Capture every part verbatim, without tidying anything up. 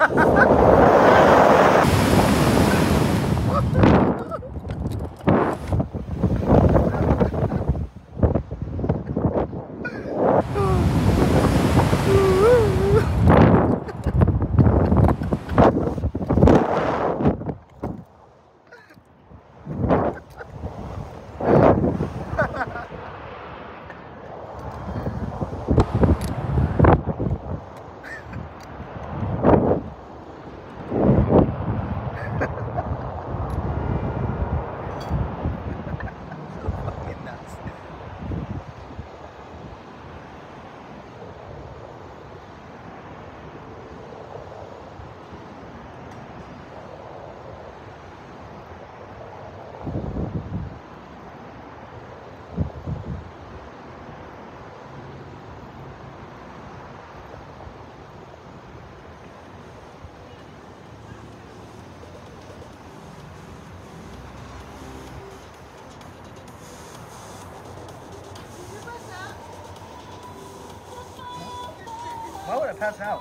Why would I pass out?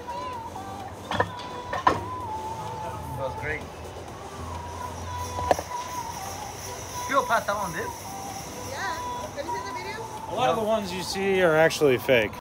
That was great. People pass out on this? Yeah. Have you seen the video? A lot of the ones you see are actually fake.